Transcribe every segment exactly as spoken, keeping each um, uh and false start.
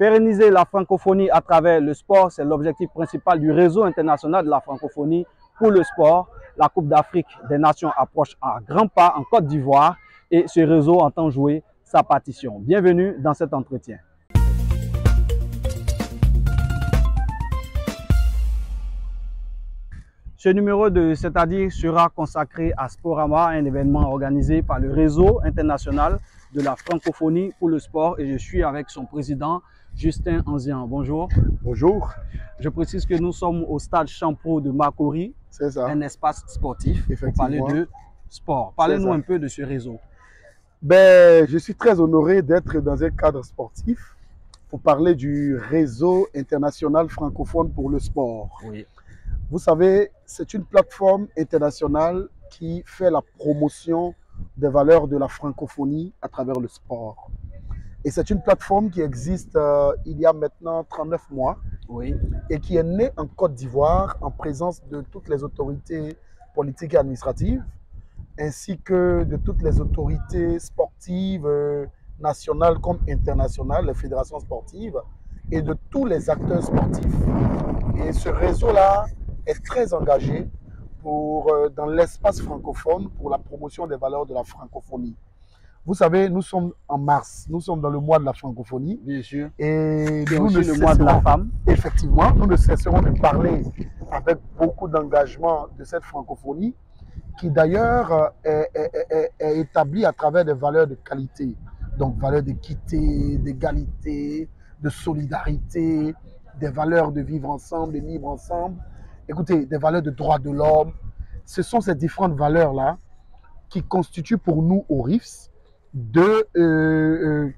Pérenniser la francophonie à travers le sport, c'est l'objectif principal du réseau international de la francophonie pour le sport. La Coupe d'Afrique des Nations approche à grands pas en Côte d'Ivoire et ce réseau entend jouer sa partition. Bienvenue dans cet entretien. Ce numéro de C'est-à-dire sera consacré à Sporama, un événement organisé par le réseau international de la francophonie pour le sport, et je suis avec son président Justin Anzian. Bonjour. Bonjour. Je précise que nous sommes au stade Champrou de Makori, c'est ça, un espace sportif pour parler de sport. Parlez-nous un peu de ce réseau. Ben, je suis très honoré d'être dans un cadre sportif pour parler du réseau international francophone pour le sport. Oui. Vous savez, c'est une plateforme internationale qui fait la promotion des valeurs de la francophonie à travers le sport. Et c'est une plateforme qui existe euh, il y a maintenant trente-neuf mois, oui, et qui est née en Côte d'Ivoire en présence de toutes les autorités politiques et administratives, ainsi que de toutes les autorités sportives euh, nationales comme internationales, les fédérations sportives, et de tous les acteurs sportifs. Et ce réseau-là est très engagé pour, euh, dans l'espace francophone pour la promotion des valeurs de la francophonie. Vous savez, nous sommes en mars, nous sommes dans le mois de la francophonie. Bien sûr. Et nous nous ne le mois de la femme. Effectivement, nous ne cesserons de parler avec beaucoup d'engagement de cette francophonie qui d'ailleurs est, est, est, est établie à travers des valeurs de qualité. Donc valeurs d'équité, d'égalité, de solidarité, des valeurs de vivre ensemble, de vivre ensemble. Écoutez, des valeurs de droits de l'homme. Ce sont ces différentes valeurs-là qui constituent pour nous au R I F S de, euh,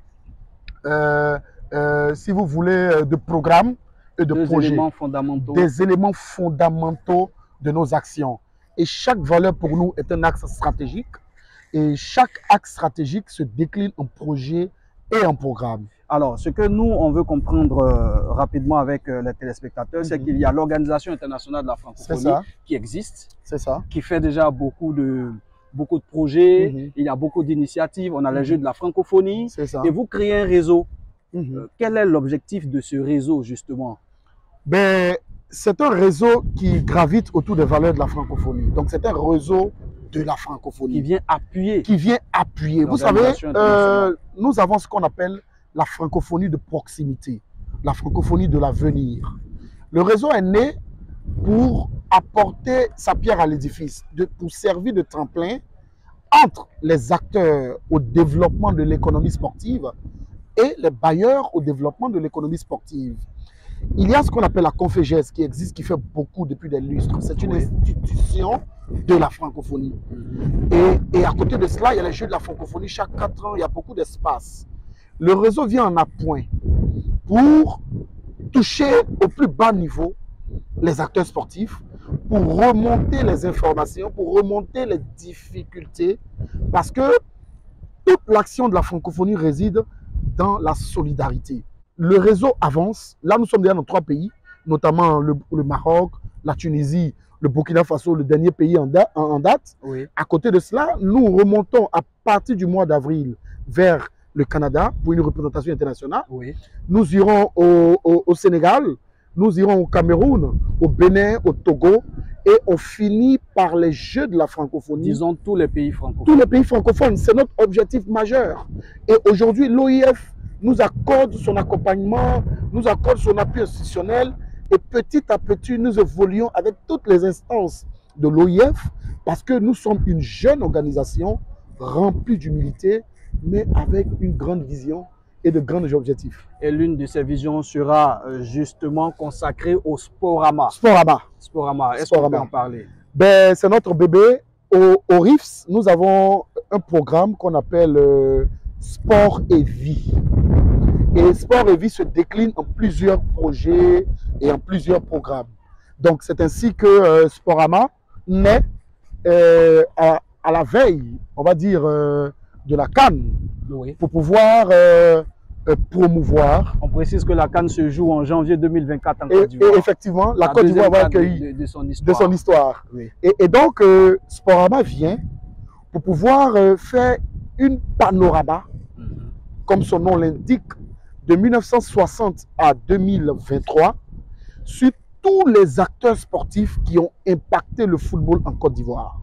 euh, euh, si vous voulez, de programmes et de Deux projets. Éléments fondamentaux. Des éléments fondamentaux de nos actions. Et chaque valeur pour nous est un axe stratégique. Et chaque axe stratégique se décline en projet et en programme. Alors, ce que nous, on veut comprendre euh, rapidement avec euh, les téléspectateurs, mm-hmm. c'est qu'il y a l'Organisation internationale de la francophonie qui existe, c'est ça, qui fait déjà beaucoup de, beaucoup de projets, mm-hmm. il y a beaucoup d'initiatives, on a mm-hmm. les Jeux de la francophonie, ça. Et vous créez un réseau. Mm-hmm. euh, quel est l'objectif de ce réseau, justement? Ben, c'est un réseau qui gravite autour des valeurs de la francophonie. Donc, c'est un réseau de la francophonie. Qui vient appuyer. Qui vient appuyer. Vous savez, euh, nous avons ce qu'on appelle la francophonie de proximité, la francophonie de l'avenir. Le réseau est né pour apporter sa pierre à l'édifice, pour servir de tremplin entre les acteurs au développement de l'économie sportive et les bailleurs au développement de l'économie sportive. Il y a ce qu'on appelle la Confégès qui existe, qui fait beaucoup depuis des lustres. C'est une oui. institution de la francophonie. Et, et à côté de cela, il y a les Jeux de la francophonie. Chaque quatre ans, il y a beaucoup d'espace. Le réseau vient en appoint pour toucher au plus bas niveau les acteurs sportifs, pour remonter les informations, pour remonter les difficultés, parce que toute l'action de la francophonie réside dans la solidarité. Le réseau avance. Là, nous sommes déjà dans trois pays, notamment le, le Maroc, la Tunisie, le Burkina Faso, le dernier pays en, da, en, en date. Oui. À côté de cela, nous remontons à partir du mois d'avril vers le Canada pour une représentation internationale. Oui. Nous irons au, au, au Sénégal, nous irons au Cameroun, au Bénin, au Togo, et on finit par les Jeux de la francophonie. Disons tous les pays francophones. Tous les pays francophones, c'est notre objectif majeur. Et aujourd'hui, l'O I F nous accorde son accompagnement, nous accorde son appui institutionnel, et petit à petit, nous évoluons avec toutes les instances de l'O I F, parce que nous sommes une jeune organisation remplie d'humilité, mais avec une grande vision et de grands objectifs. Et l'une de ces visions sera justement consacrée au Sporama. Sporama. Sporama. Est-ce qu'on peut en parler? Ben, c'est notre bébé. Au, au R I F S, nous avons un programme qu'on appelle euh, Sport et Vie. Et Sport et Vie se décline en plusieurs projets et en plusieurs programmes. Donc, c'est ainsi que euh, Sporama naît euh, à, à la veille, on va dire, euh, de la CAN, oui. pour pouvoir euh, euh, promouvoir. On précise que la CAN se joue en janvier deux mille vingt-quatre en et, Côte d'Ivoire. Et effectivement, la, la Côte d'Ivoire va accueillir de, de, de son histoire. De son histoire. Oui. Et, et donc, euh, Sporama vient pour pouvoir euh, faire une panorama, mm-hmm. comme son nom l'indique, de mille neuf cent soixante à deux mille vingt-trois sur tous les acteurs sportifs qui ont impacté le football en Côte d'Ivoire.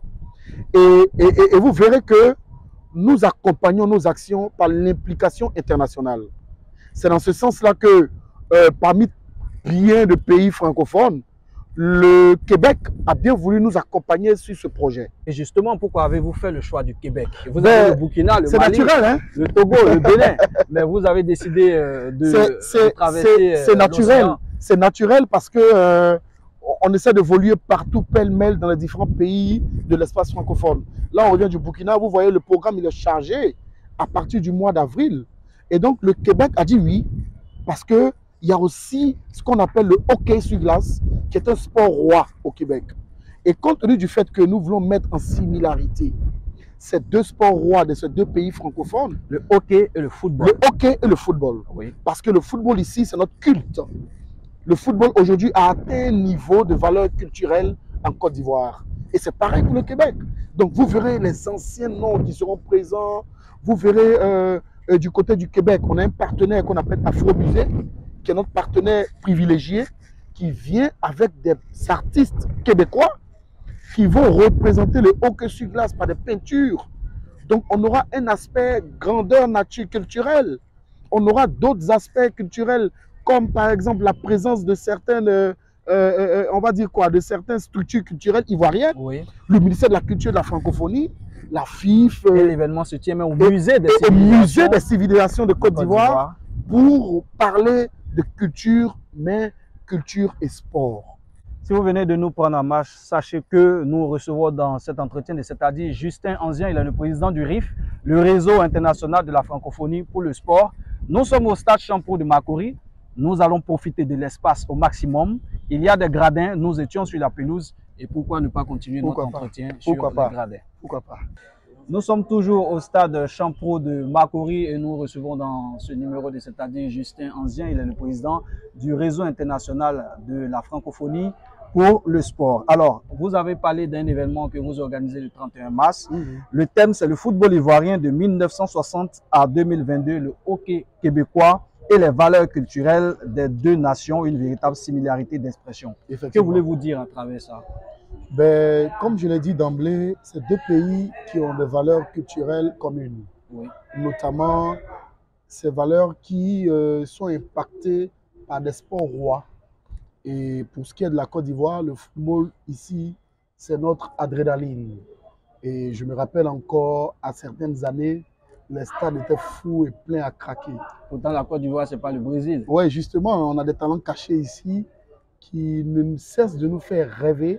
Et, et, et vous verrez que nous accompagnons nos actions par l'implication internationale. C'est dans ce sens-là que euh, parmi bien de pays francophones, le Québec a bien voulu nous accompagner sur ce projet. Et justement, pourquoi avez-vous fait le choix du Québec? Vous Ben, avez le Burkina, le Mali, naturel, hein? le Togo, le Bénin, mais vous avez décidé euh, de, de traverser C'est naturel, c'est naturel parce que euh, on essaie d'évoluer partout pêle-mêle dans les différents pays de l'espace francophone. Là, on revient du Burkina, vous voyez, le programme il est chargé à partir du mois d'avril. Et donc, le Québec a dit oui, parce qu'il y a aussi ce qu'on appelle le hockey sur glace, qui est un sport roi au Québec. Et compte tenu du fait que nous voulons mettre en similarité ces deux sports rois de ces deux pays francophones, le hockey et le football. Le hockey et le football. Oui. Parce que le football ici, c'est notre culte. Le football aujourd'hui a atteint un niveau de valeur culturelle en Côte d'Ivoire. Et c'est pareil pour le Québec. Donc vous verrez les anciens noms qui seront présents. Vous verrez euh, euh, du côté du Québec, on a un partenaire qu'on appelle Afro-Musée, qui est notre partenaire privilégié, qui vient avec des artistes québécois qui vont représenter le hockey sur glace par des peintures. Donc on aura un aspect grandeur nature culturelle. On aura d'autres aspects culturels, comme par exemple la présence de certaines, euh, euh, on va dire quoi, de certaines structures culturelles ivoiriennes. Oui. Le ministère de la Culture et de la Francophonie, la F I F. Et l'événement se tient même au musée des civilisations, au musée des civilisations de Côte d'Ivoire pour parler de culture, mais culture et sport. Si vous venez de nous prendre en marche, sachez que nous recevons dans cet entretien, c'est-à-dire Justin Anzien, il est le président du R I F, le réseau international de la francophonie pour le sport. Nous sommes au stade Champrou de Makori. Nous allons profiter de l'espace au maximum. Il y a des gradins, nous étions sur la pelouse. Et pourquoi ne pas continuer pourquoi notre pas? entretien pourquoi sur pas? les gradins? Pourquoi pas? Nous sommes toujours au stade Champrou de Makori et nous recevons dans ce numéro de c'est-à-dire Justin Anzien. Il est le président du réseau international de la francophonie pour le sport. Alors, vous avez parlé d'un événement que vous organisez le trente et un mars. Mmh. Le thème, c'est le football ivoirien de mille neuf cent soixante à deux mille vingt-deux, le hockey québécois et les valeurs culturelles des deux nations, une véritable similarité d'expression. Que voulez-vous dire à travers ça? Ben, comme je l'ai dit d'emblée, c'est deux pays qui ont des valeurs culturelles communes. Oui. Notamment ces valeurs qui euh, sont impactées par des sports rois. Et pour ce qui est de la Côte d'Ivoire, le football ici, c'est notre adrénaline. Et je me rappelle encore, à certaines années, les stades étaient fous et pleins à craquer. Pourtant, la Côte d'Ivoire, ce n'est pas le Brésil. Oui, justement, on a des talents cachés ici qui ne cessent de nous faire rêver.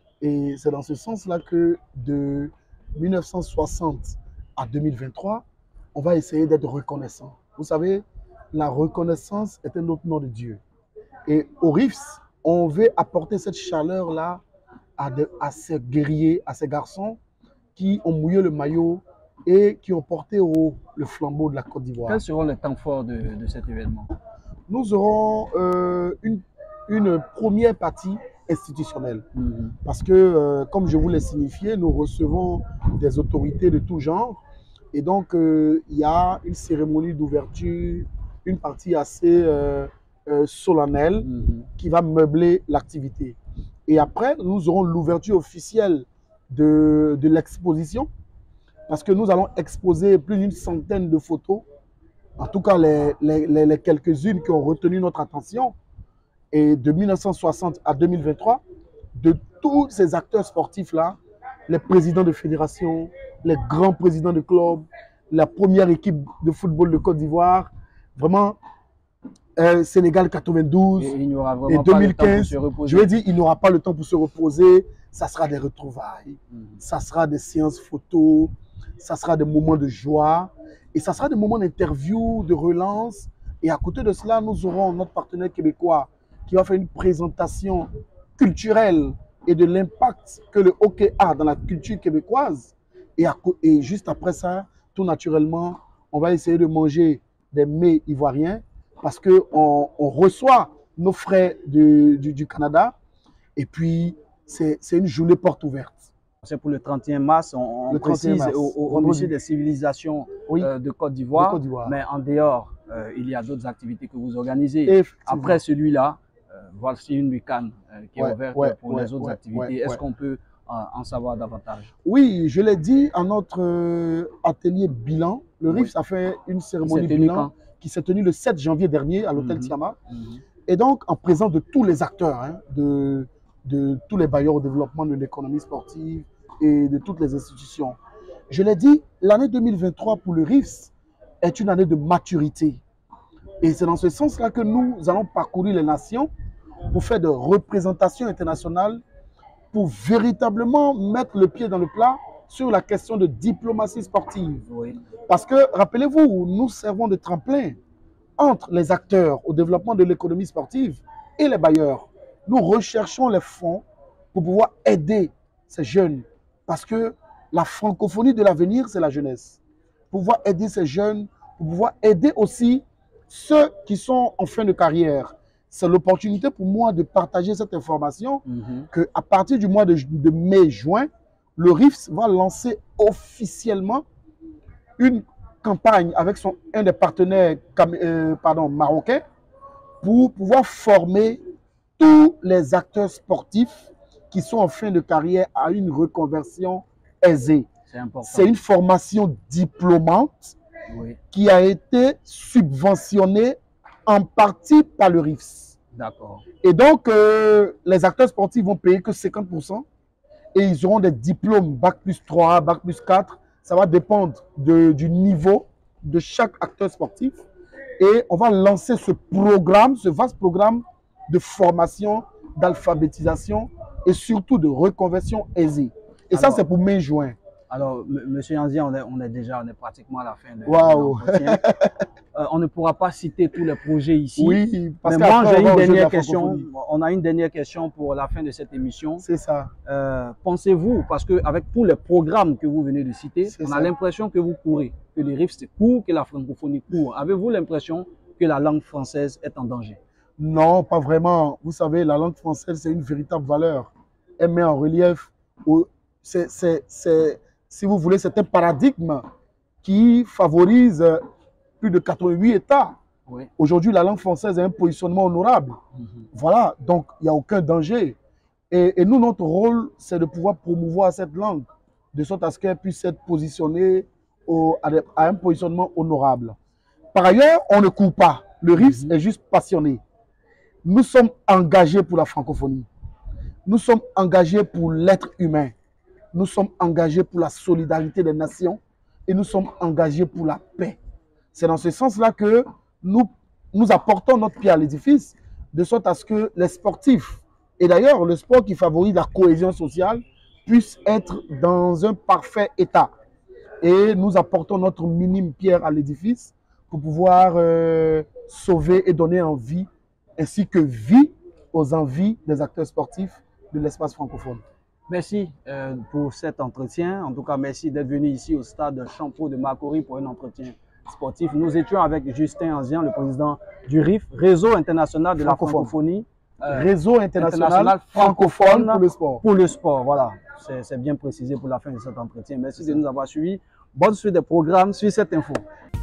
Et c'est dans ce sens-là que de mille neuf cent soixante à deux mille vingt-trois, on va essayer d'être reconnaissant. Vous savez, la reconnaissance est un autre nom de Dieu. Et au R I F S, on veut apporter cette chaleur-là à, à ces guerriers, à ces garçons qui ont mouillé le maillot et qui ont porté haut le flambeau de la Côte d'Ivoire. Quels seront les temps forts de, de cet événement? Nous aurons euh, une, une première partie institutionnelle. Mm-hmm. Parce que, euh, comme je vous l'ai signifié, nous recevons des autorités de tout genre. Et donc, euh, il y a une cérémonie d'ouverture, une partie assez euh, euh, solennelle mm-hmm. qui va meubler l'activité. Et après, nous aurons l'ouverture officielle de, de l'exposition. Parce que nous allons exposer plus d'une centaine de photos. En tout cas, les, les, les, les quelques-unes qui ont retenu notre attention. Et de mille neuf cent soixante à deux mille vingt-trois, de tous ces acteurs sportifs-là, les présidents de fédération, les grands présidents de clubs, la première équipe de football de Côte d'Ivoire, vraiment, euh, Sénégal quatre-vingt-douze et, il et deux mille quinze, je vais dire, il n'aura pas le temps pour se reposer, ça sera des retrouvailles, mmh. ça sera des séances photos, ça sera des moments de joie, et ça sera des moments d'interview, de relance, et à côté de cela, nous aurons notre partenaire québécois, qui va faire une présentation culturelle et de l'impact que le hockey a dans la culture québécoise. Et, à, et juste après ça, tout naturellement, on va essayer de manger des mets ivoiriens parce qu'on on reçoit nos frères de, du, du Canada. Et puis, c'est une journée porte ouverte. C'est pour le trente et un mars, on, on précise mars, au, au musée des civilisations oui, euh, de Côte d'Ivoire. Mais en dehors euh, il y a d'autres activités que vous organisez. Après celui-là, euh, voici une week-end euh, qui ouais, est ouverte ouais, pour ouais, les autres ouais, activités. Ouais, Est-ce ouais. qu'on peut euh, en savoir davantage? Oui, je l'ai dit à notre euh, atelier bilan. Le oui. R I F, ça fait une cérémonie bilan quand? qui s'est tenue le sept janvier dernier à l'hôtel mm-hmm. Tiama. Mm-hmm. Et donc, en présence de tous les acteurs, hein, de, de tous les bailleurs au développement de l'économie sportive et de toutes les institutions. Je l'ai dit, l'année deux mille vingt-trois pour le R I F est une année de maturité. Et c'est dans ce sens-là que nous allons parcourir les nations pour faire de représentations internationales, pour véritablement mettre le pied dans le plat sur la question de diplomatie sportive. Oui. Parce que, rappelez-vous, nous servons de tremplin entre les acteurs au développement de l'économie sportive et les bailleurs. Nous recherchons les fonds pour pouvoir aider ces jeunes. Parce que la francophonie de l'avenir, c'est la jeunesse. Pour pouvoir aider ces jeunes, pour pouvoir aider aussi ceux qui sont en fin de carrière. C'est l'opportunité pour moi de partager cette information mm-hmm. qu'à partir du mois de, de mai-juin, le R I F va lancer officiellement une campagne avec son, un des partenaires euh, pardon, marocains pour pouvoir former tous les acteurs sportifs qui sont en fin de carrière à une reconversion aisée. C'est une formation diplômante oui. qui a été subventionnée en partie par le R I F. D'accord. Et donc, euh, les acteurs sportifs vont payer que cinquante pour cent et ils auront des diplômes bac plus trois, bac plus quatre. Ça va dépendre de, du niveau de chaque acteur sportif. Et on va lancer ce programme, ce vaste programme de formation, d'alphabétisation et surtout de reconversion aisée. Et alors, ça, c'est pour mai-juin. Alors, monsieur Yanzi, on est, on est déjà on est pratiquement à la fin de wow. l'entretien. euh, on ne pourra pas citer tous les projets ici. Oui, parce mais moi, j'ai une dernière question. On a une dernière question pour la fin de cette émission. C'est ça. Euh, Pensez-vous, parce qu'avec tous les programmes que vous venez de citer, on ça. a l'impression que vous courez, que le R I F c'est court, que la francophonie court. Avez-vous l'impression que la langue française est en danger? Non, pas vraiment. Vous savez, la langue française, c'est une véritable valeur. Elle met en relief, c'est, si vous voulez, c'est un paradigme qui favorise plus de quatre-vingt-huit États. Oui. Aujourd'hui, la langue française a un positionnement honorable. Mm-hmm. Voilà, donc il n'y a aucun danger. Et, et nous, notre rôle, c'est de pouvoir promouvoir cette langue, de sorte à ce qu'elle puisse être positionnée au, à, à un positionnement honorable. Par ailleurs, on ne court pas. Le R I F mm-hmm. est juste passionné. Nous sommes engagés pour la francophonie. Nous sommes engagés pour l'être humain. Nous sommes engagés pour la solidarité des nations et nous sommes engagés pour la paix. C'est dans ce sens-là que nous, nous apportons notre pierre à l'édifice, de sorte à ce que les sportifs, et d'ailleurs le sport qui favorise la cohésion sociale, puissent être dans un parfait état. Et nous apportons notre minime pierre à l'édifice pour pouvoir euh, sauver et donner envie, ainsi que vie aux envies des acteurs sportifs de l'espace francophone. Merci euh, pour cet entretien. En tout cas, merci d'être venu ici au stade Champeau de Makori pour un entretien sportif. Nous étions avec Justin Anzian, le président du R I F, Réseau international de la francophonie. Euh, Réseau international, international francophone, francophone pour le sport. Pour le sport, voilà. C'est bien précisé pour la fin de cet entretien. Merci de nous avoir suivis. Bonne suite des programmes sur cette info.